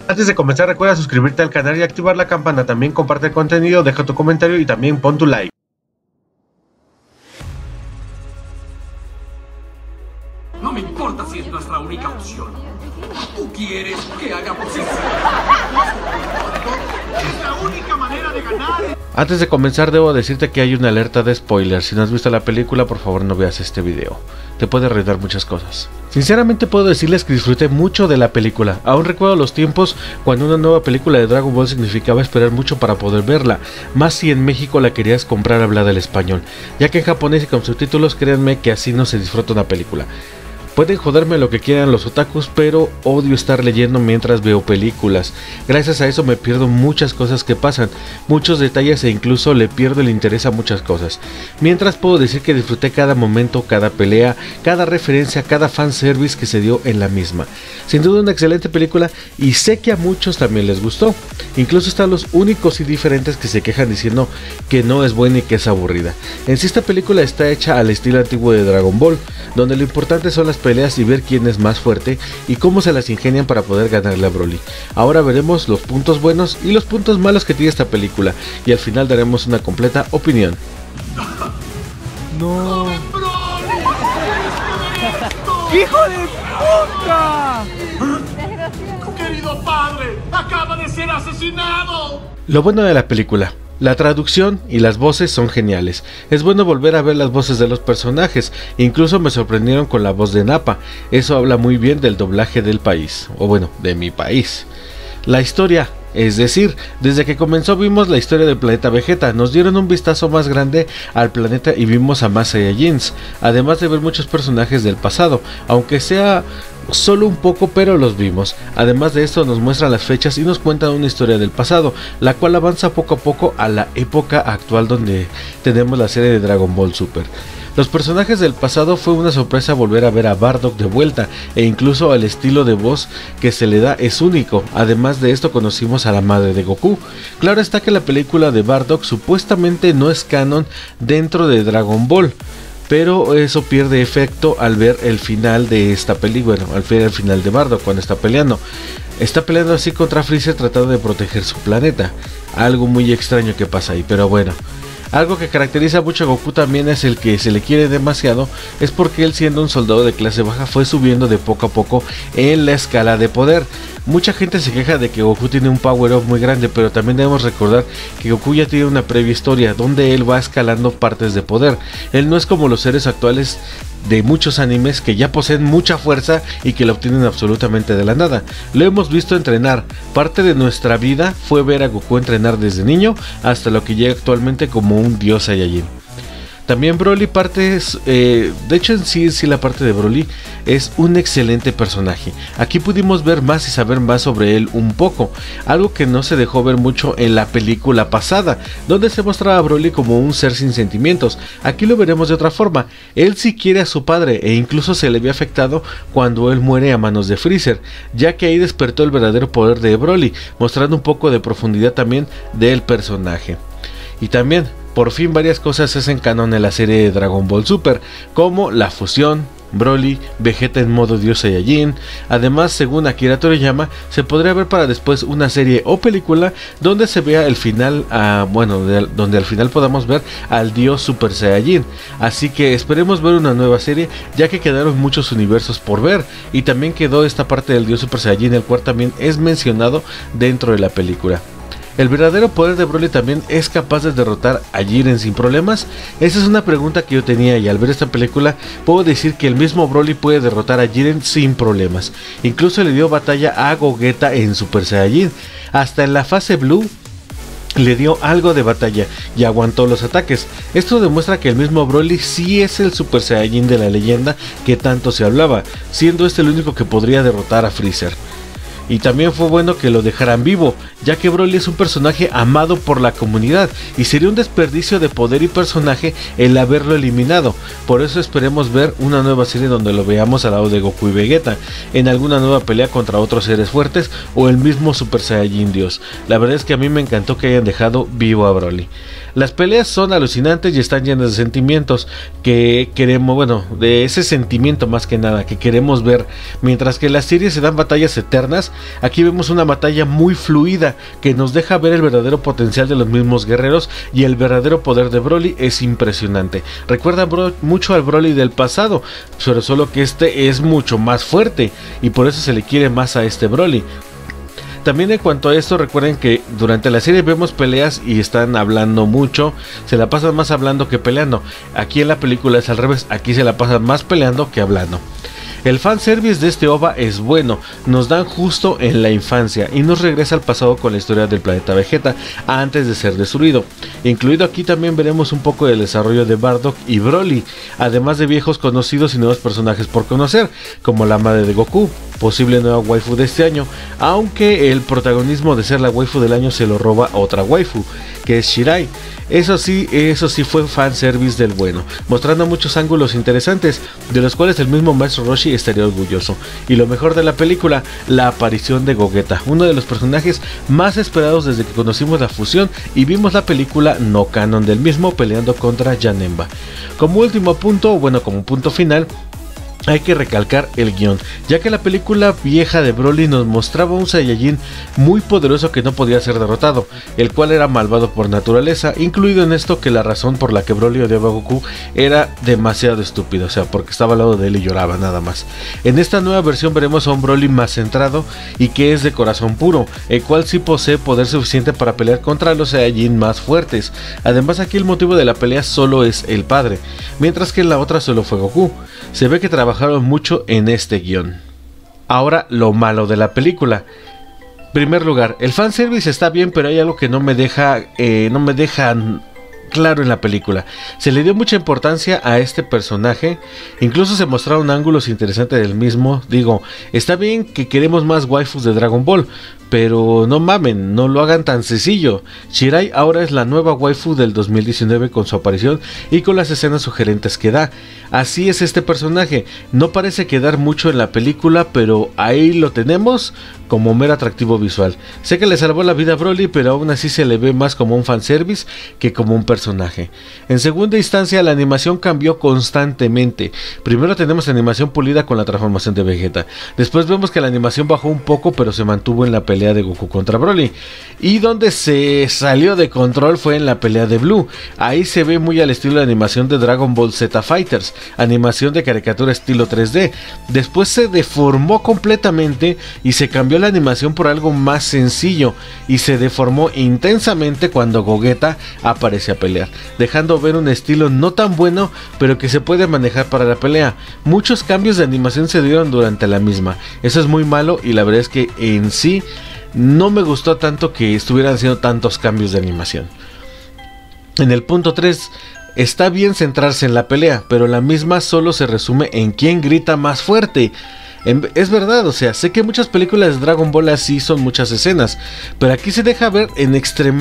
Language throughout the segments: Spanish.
Antes de comenzar, recuerda suscribirte al canal y activar la campana. También comparte el contenido, deja tu comentario y también pon tu like. No me importa si es nuestra única opción. ¿Tú quieres que hagamos eso? Es la única manera de ganar. Antes de comenzar debo decirte que hay una alerta de spoilers. Si no has visto la película, por favor no veas este video. Te puede arruinar muchas cosas. Sinceramente puedo decirles que disfruté mucho de la película. Aún recuerdo los tiempos cuando una nueva película de Dragon Ball significaba esperar mucho para poder verla, más si en México la querías comprar hablada al español, ya que en japonés y con subtítulos, créanme que así no se disfruta una película. Pueden joderme lo que quieran los otakus, pero odio estar leyendo mientras veo películas. Gracias a eso me pierdo muchas cosas que pasan, muchos detalles e incluso le pierdo el interés a muchas cosas. Mientras puedo decir que disfruté cada momento, cada pelea, cada referencia, cada fanservice que se dio en la misma. Sin duda una excelente película y sé que a muchos también les gustó. Incluso están los únicos y diferentes que se quejan diciendo que no es buena y que es aburrida. En sí esta película está hecha al estilo antiguo de Dragon Ball, donde lo importante son las peleas y ver quién es más fuerte y cómo se las ingenian para poder ganarle a Broly. Ahora veremos los puntos buenos y los puntos malos que tiene esta película y al final daremos una completa opinión. No. ¡Hijo de puta! ¡Querido padre! ¡Acaba de ser asesinado! Lo bueno de la película: la traducción y las voces son geniales. Es bueno volver a ver las voces de los personajes. Incluso me sorprendieron con la voz de Nappa. Eso habla muy bien del doblaje del país. O bueno, de mi país. La historia, es decir, desde que comenzó vimos la historia del planeta Vegeta. Nos dieron un vistazo más grande al planeta y vimos a más Saiyajins. Además de ver muchos personajes del pasado. Aunque sea solo un poco, pero los vimos. Además de esto nos muestran las fechas y nos cuentan una historia del pasado, la cual avanza poco a poco a la época actual donde tenemos la serie de Dragon Ball Super. Los personajes del pasado fue una sorpresa volver a ver a Bardock de vuelta e incluso el estilo de voz que se le da es único. Además de esto conocimos a la madre de Goku. Claro está que la película de Bardock supuestamente no es canon dentro de Dragon Ball, pero eso pierde efecto al ver el final de esta película, al ver el final de Bardock cuando está peleando. Está peleando así contra Freezer tratando de proteger su planeta. Algo muy extraño que pasa ahí, pero bueno. Algo que caracteriza mucho a Goku también es el que se le quiere demasiado, es porque él, siendo un soldado de clase baja, fue subiendo de poco a poco en la escala de poder. Mucha gente se queja de que Goku tiene un power up muy grande, pero también debemos recordar que Goku ya tiene una previa historia donde él va escalando partes de poder. Él no es como los seres actuales de muchos animes que ya poseen mucha fuerza y que la obtienen absolutamente de la nada. Lo hemos visto entrenar. Parte de nuestra vida fue ver a Goku entrenar desde niño hasta lo que llega actualmente como un dios Saiyajin. También Broly de hecho en sí la parte de Broly es un excelente personaje. Aquí pudimos ver más y saber más sobre él un poco, algo que no se dejó ver mucho en la película pasada, donde se mostraba a Broly como un ser sin sentimientos. Aquí lo veremos de otra forma. Él sí quiere a su padre e incluso se le ve afectado cuando él muere a manos de Freezer, ya que ahí despertó el verdadero poder de Broly, mostrando un poco de profundidad también del personaje. Y también, por fin varias cosas se hacen canon en la serie de Dragon Ball Super, como la fusión, Broly, Vegeta en modo Dios Saiyajin. Además, según Akira Toriyama, se podría ver para después una serie o película donde se vea el final, donde al final podamos ver al Dios Super Saiyajin. Así que esperemos ver una nueva serie, ya que quedaron muchos universos por ver, y también quedó esta parte del Dios Super Saiyajin, el cual también es mencionado dentro de la película. ¿El verdadero poder de Broly también es capaz de derrotar a Jiren sin problemas? Esa es una pregunta que yo tenía, y al ver esta película puedo decir que el mismo Broly puede derrotar a Jiren sin problemas. Incluso le dio batalla a Gogeta en Super Saiyajin. Hasta en la fase Blue le dio algo de batalla y aguantó los ataques. Esto demuestra que el mismo Broly sí es el Super Saiyajin de la leyenda que tanto se hablaba, siendo este el único que podría derrotar a Freezer. Y también fue bueno que lo dejaran vivo, ya que Broly es un personaje amado por la comunidad y sería un desperdicio de poder y personaje el haberlo eliminado. Por eso esperemos ver una nueva serie donde lo veamos al lado de Goku y Vegeta, en alguna nueva pelea contra otros seres fuertes o el mismo Super Saiyajin Dios. La verdad es que a mí me encantó que hayan dejado vivo a Broly. Las peleas son alucinantes y están llenas de sentimientos que queremos, de ese sentimiento más que nada que queremos ver, mientras que en las series se dan batallas eternas Aquí vemos una batalla muy fluida que nos deja ver el verdadero potencial de los mismos guerreros, y el verdadero poder de Broly es impresionante. Recuerda mucho al Broly del pasado, pero solo que este es mucho más fuerte y por eso se le quiere más a este Broly. También en cuanto a esto, recuerden que durante la serie vemos peleas y están hablando mucho, se la pasan más hablando que peleando. Aquí en la película es al revés, aquí se la pasan más peleando que hablando. El fanservice de este OVA es bueno, nos dan justo en la infancia y nos regresa al pasado con la historia del planeta Vegeta antes de ser destruido. Incluido aquí también veremos un poco del desarrollo de Bardock y Broly, además de viejos conocidos y nuevos personajes por conocer, como la madre de Goku, posible nueva waifu de este año, aunque el protagonismo de ser la waifu del año se lo roba otra waifu, que es Shirai. Eso sí fue fanservice del bueno, mostrando muchos ángulos interesantes, de los cuales el mismo maestro Roshi estaría orgulloso. Y lo mejor de la película, la aparición de Gogeta, uno de los personajes más esperados desde que conocimos la fusión y vimos la película no canon del mismo peleando contra Janemba. Como último punto, como punto final, hay que recalcar el guión, ya que la película vieja de Broly nos mostraba un Saiyajin muy poderoso que no podía ser derrotado, el cual era malvado por naturaleza, incluido en esto que la razón por la que Broly odiaba a Goku era demasiado estúpida, o sea, porque estaba al lado de él y lloraba nada más. En esta nueva versión veremos a un Broly más centrado y que es de corazón puro, el cual sí posee poder suficiente para pelear contra los Saiyajin más fuertes. Además, aquí el motivo de la pelea solo es el padre, mientras que en la otra solo fue Goku. Se ve que trabajaron mucho en este guión. Ahora, lo malo de la película. En primer lugar, el fanservice está bien, pero hay algo que no me deja claro en la película. Se le dio mucha importancia a este personaje, incluso se mostraron ángulos interesantes del mismo. Digo, está bien que queremos más waifus de Dragon Ball, pero no mamen, no lo hagan tan sencillo. Shirai ahora es la nueva waifu del 2019 con su aparición y con las escenas sugerentes que da. Así es este personaje, no parece quedar mucho en la película, pero ahí lo tenemos como mero atractivo visual. Sé que le salvó la vida a Broly, pero aún así se le ve más como un fanservice que como un personaje. En segunda instancia, la animación cambió constantemente. Primero tenemos la animación pulida con la transformación de Vegeta. Después vemos que la animación bajó un poco, pero se mantuvo en la pelea de Goku contra Broly. Y donde se salió de control fue en la pelea de Blue. Ahí se ve muy al estilo de animación de Dragon Ball Z Fighters, animación de caricatura estilo 3D. Después se deformó completamente y se cambió la animación por algo más sencillo, y se deformó intensamente cuando Gogeta aparece a pelear, dejando ver un estilo no tan bueno, pero que se puede manejar para la pelea. Muchos cambios de animación se dieron durante la misma, eso es muy malo, y la verdad es que en sí no me gustó tanto que estuvieran haciendo tantos cambios de animación. En el punto 3, está bien centrarse en la pelea, pero la misma solo se resume en quién grita más fuerte. Es verdad, o sea, sé que muchas películas de Dragon Ball así son muchas escenas, pero aquí se deja ver en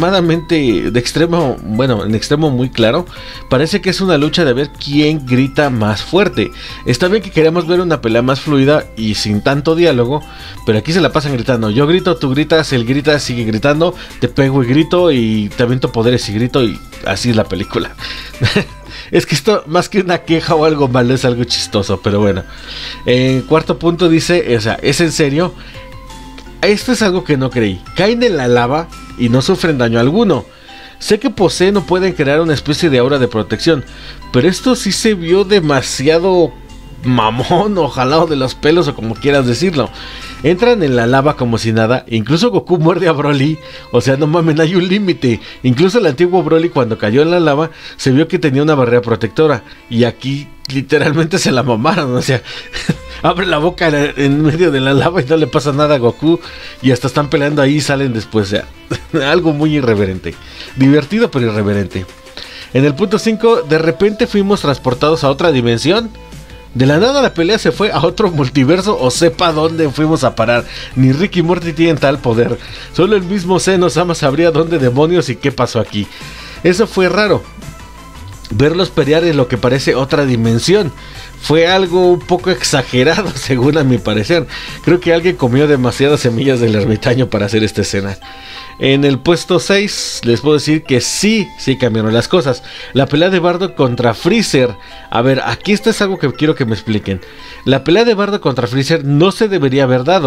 extremo muy claro. Parece que es una lucha de ver quién grita más fuerte. Está bien que queremos ver una pelea más fluida y sin tanto diálogo, pero aquí se la pasan gritando. Yo grito, tú gritas, él grita, sigue gritando, te pego y grito, y te aviento poderes y grito, y así es la película. Es que esto, más que una queja o algo malo, es algo chistoso, pero bueno. En cuarto punto dice, o sea, ¿es en serio? Esto es algo que no creí. Caen en la lava y no sufren daño alguno. Sé que poseen o pueden crear una especie de aura de protección, pero esto sí se vio demasiado mamón o jalado de los pelos, o como quieras decirlo. Entran en la lava como si nada. Incluso Goku muerde a Broly. O sea, no mames, hay un límite. Incluso el antiguo Broly, cuando cayó en la lava, se vio que tenía una barrera protectora, y aquí literalmente se la mamaron. O sea, abre la boca en medio de la lava y no le pasa nada a Goku, y hasta están peleando ahí y salen después. O sea, algo muy irreverente. Divertido pero irreverente. En el punto 5, de repente fuimos transportados a otra dimensión. De la nada la pelea se fue a otro multiverso, o sepa dónde fuimos a parar. Ni Rick y Morty tienen tal poder. Solo el mismo Zeno-sama sabría dónde demonios y qué pasó aquí. Eso fue raro. Verlos pelear en lo que parece otra dimensión fue algo un poco exagerado, según a mi parecer. Creo que alguien comió demasiadas semillas del ermitaño para hacer esta escena. En el puesto 6 les puedo decir que sí cambiaron las cosas. La pelea de Bardock contra Freezer. A ver, aquí esto es algo que quiero que me expliquen. La pelea de Bardock contra Freezer no se debería haber dado,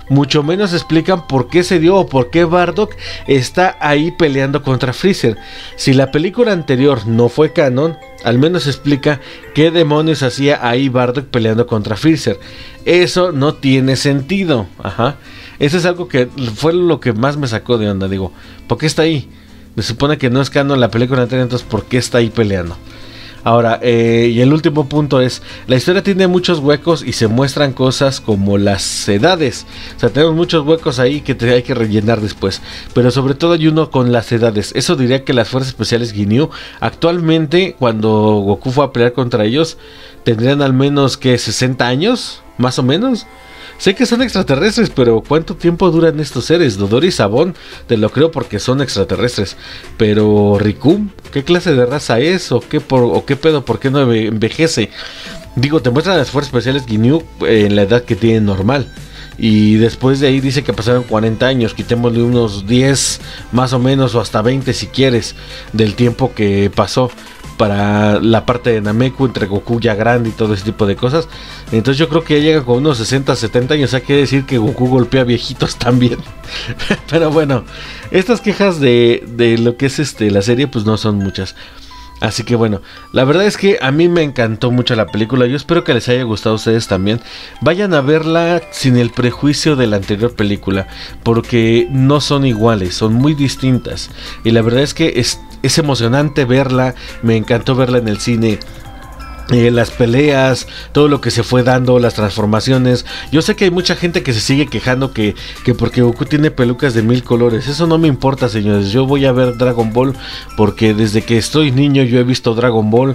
mucho menos explican por qué se dio o por qué Bardock está ahí peleando contra Freezer. Si la película anterior no fue canon, al menos explica qué demonios hacía ahí Bardock peleando contra Freezer. Eso no tiene sentido. Ajá. Eso es algo que fue lo que más me sacó de onda. Digo, ¿por qué está ahí? Se supone que no es canon la película anterior, entonces ¿por qué está ahí peleando? Ahora, y el último punto es, la historia tiene muchos huecos y se muestran cosas como las edades. O sea, tenemos muchos huecos ahí que hay que rellenar después. Pero sobre todo hay uno con las edades. Eso diría que las fuerzas especiales Ginyu, actualmente, cuando Goku fue a pelear contra ellos, tendrían al menos, que 60 años, más o menos. Sé que son extraterrestres, pero ¿cuánto tiempo duran estos seres? Dodori y Sabón, te lo creo porque son extraterrestres. Pero Riku, ¿qué clase de raza es? ¿O qué pedo? ¿Por qué no envejece? Digo, te muestran las fuerzas especiales Ginyu en la edad que tienen normal. Y después de ahí dice que pasaron 40 años, quitémosle unos 10 más o menos, o hasta 20 si quieres, del tiempo que pasó para la parte de Nameku, entre Goku ya grande y todo ese tipo de cosas. Entonces yo creo que ya llega con unos 60, 70 años. O sea, quiere decir que Goku golpea viejitos también. Pero bueno, estas quejas de lo que es la serie, pues no son muchas. Así que bueno, la verdad es que a mí me encantó mucho la película. Yo espero que les haya gustado a ustedes también. Vayan a verla sin el prejuicio de la anterior película, porque no son iguales, son muy distintas. Y la verdad es que es emocionante verla. Me encantó verla en el cine. Las peleas, todo lo que se fue dando, las transformaciones. Yo sé que hay mucha gente que se sigue quejando que porque Goku tiene pelucas de 1000 colores. Eso no me importa, señores. Yo voy a ver Dragon Ball porque desde que estoy niño yo he visto Dragon Ball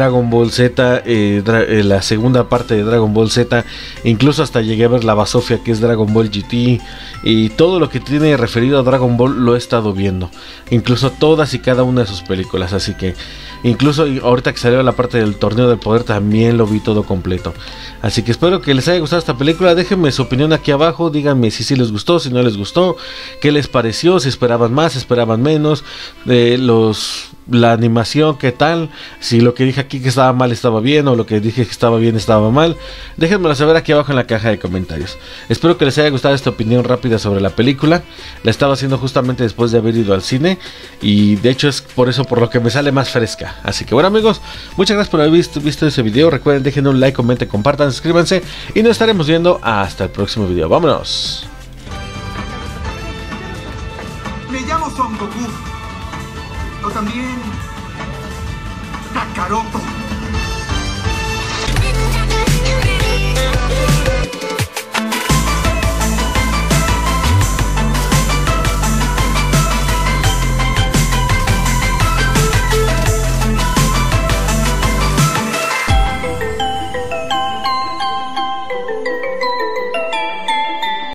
Z, la segunda parte de Dragon Ball Z. Incluso hasta llegué a ver la Basofia, que es Dragon Ball GT. Y todo lo que tiene referido a Dragon Ball lo he estado viendo. Incluso todas y cada una de sus películas. Así que incluso ahorita que salió la parte del torneo del poder también lo vi todo completo. Así que espero que les haya gustado esta película. Déjenme su opinión aquí abajo. Díganme si les gustó, si no les gustó, qué les pareció, si esperaban más, esperaban menos, la animación, qué tal, si lo que dije aquí que estaba mal estaba bien, o lo que dije que estaba bien estaba mal. Déjenmelo saber aquí abajo en la caja de comentarios. Espero que les haya gustado esta opinión rápida sobre la película. La estaba haciendo justamente después de haber ido al cine, y de hecho es por eso por lo que me sale más fresca. Así que bueno, amigos, muchas gracias por haber visto ese video. Recuerden, dejen un like, comenten, compartan, suscríbanse, y nos estaremos viendo hasta el próximo video. ¡Vámonos! Me llamo Son Goku. O también Kakaroto.